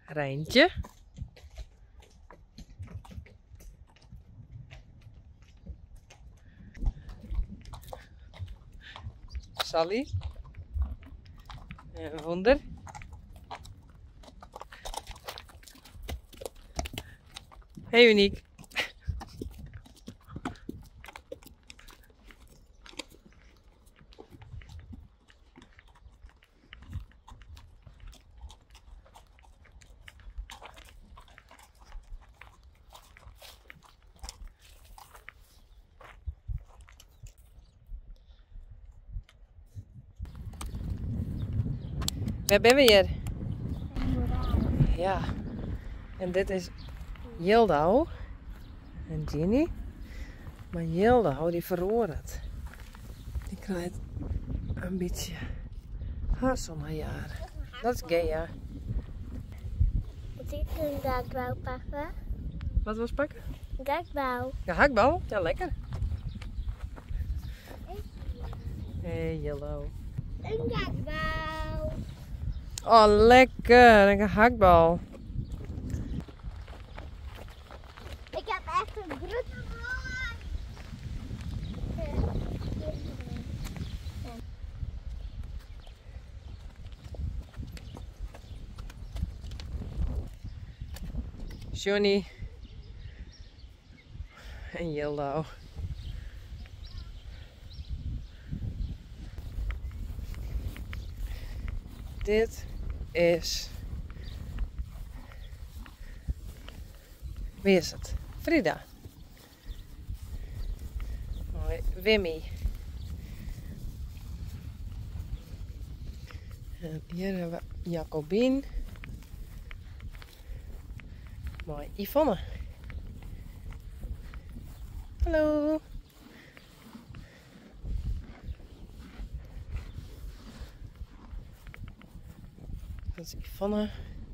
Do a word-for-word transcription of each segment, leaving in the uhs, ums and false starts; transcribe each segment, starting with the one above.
Rijntje. Sally. En Wonder. Hey Uniek. Waar ben we hier? Ja, en dit is Jildau en Ginny. Maar Jildau die verroert het. Die krijgt een beetje hars om haar jaar. Dat is gay, ja. Moet ik een gehaktbal pakken? Wat was pakken? Een gehaktbal. Een gehaktbal? Ja, lekker. Hey Jildau. Een gehaktbal. Oh, lekker. Een gehaktbal. Ik heb echt een grote bal. Johnny en Jildau. Dit is... Wie is het? Frida. Mooi. Wimmy. En hier hebben we Jacobien. Mooi. Yvonne. Hallo. Dat is Yvonne.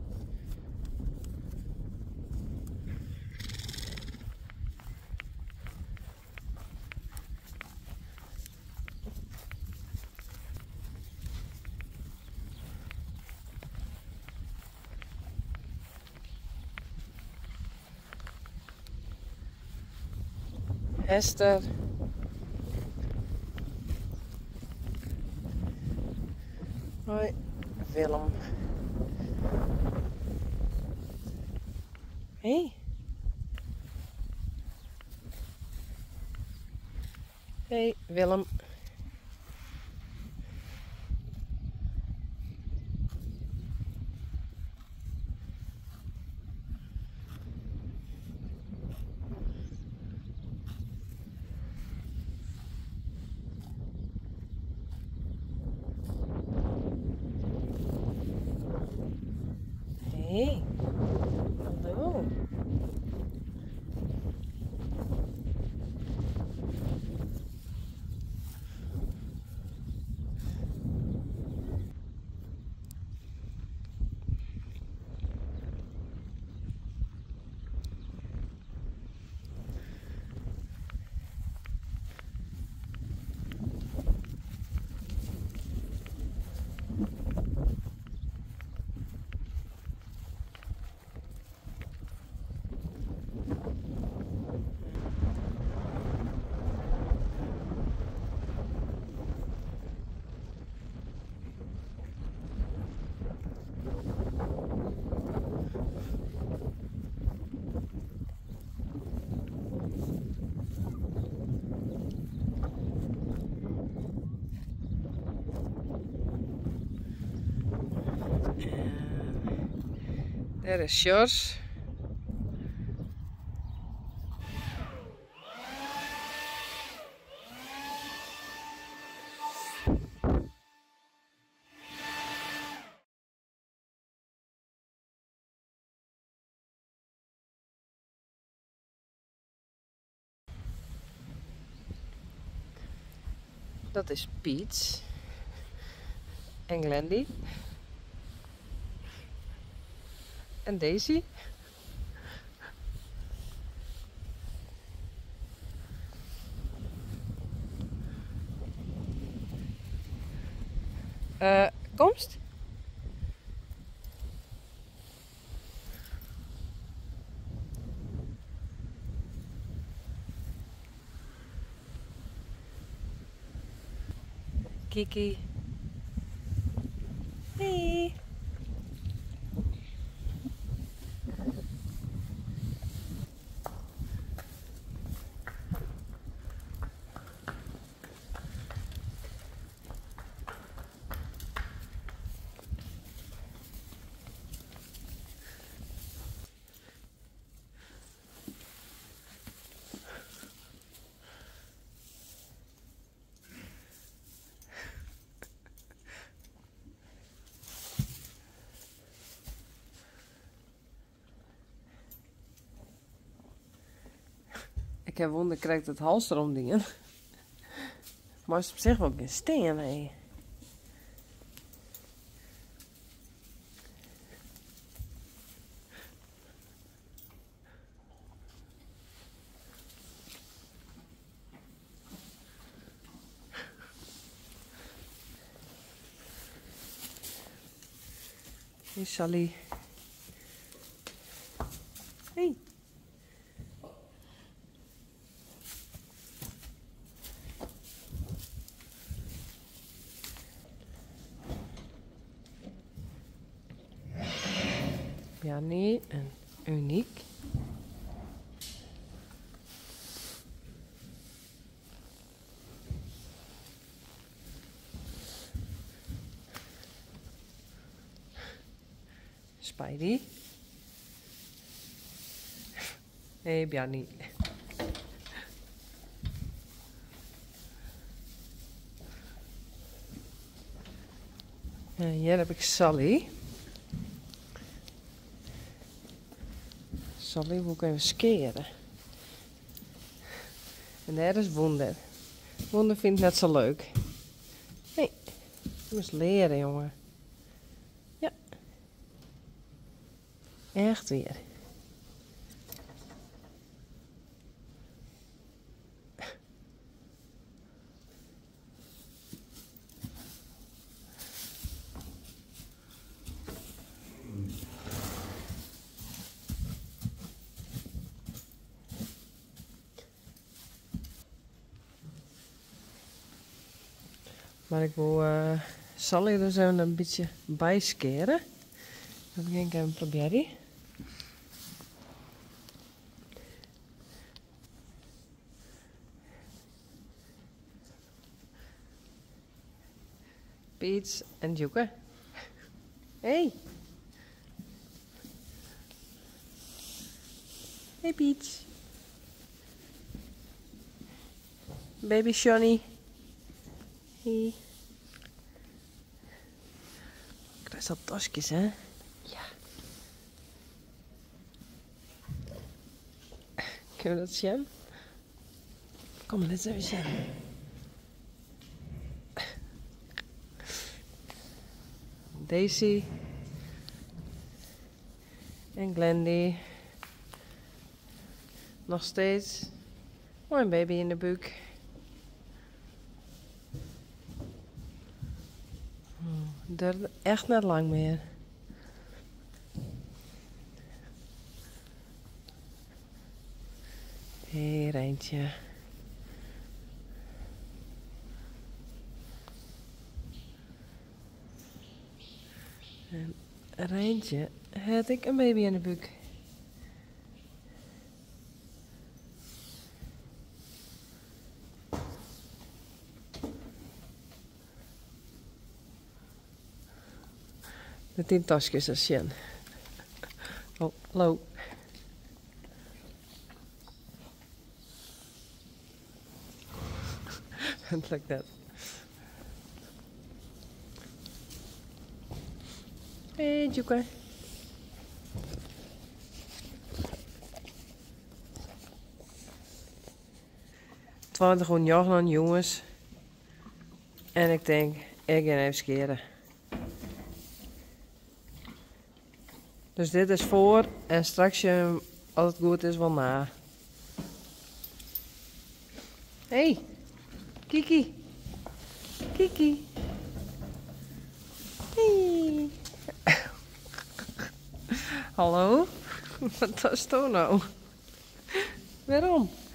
Esther. Hoi, Willem. Hey. Hey, Willem. Hey. Hallo. Daar is Sjors. Dat is Piet. En Glendy. En Daisy. Uh, komst? Kiki. Hey. Ik heb wonder krijgt het hals erom dingen. Maar is op zich wel geen steen, hé. Hier is Sally. Hey. Ja, nee, en uniek. Spidey. Hey, Bjarni. En hier heb ik Sally. Sally wil ik even skeren. En daar is Wonder. Wonder vindt het net zo leuk. Nee, je moet leren, jongen. Ja. Echt weer. Maar ik wil uh, Sally dus even een beetje bijskeren. Dan ga ik even proberen. Peach en Joeke. Hey. Hey Peach. Baby Johnny. Hey. Krijg dat tasjes, hè? Ja. Kunnen we dat zien? Kom, laten we even zien. Daisy. En Glendy. Nog steeds. Mooi een baby in de buik. Duurde echt net lang meer. Hier eentje. En een eentje had ik een baby in de buik. De tien tasjes is Sjen. Oh, hallo. And like that. Hey, Joeke. twaalf jaar jongens. En ik denk, ik ga even skeren. Dus dit is voor en straks, als het goed is, wel na. Hey, Kiki. Kiki. Hey. Hallo? Wat is dat nou? Waarom?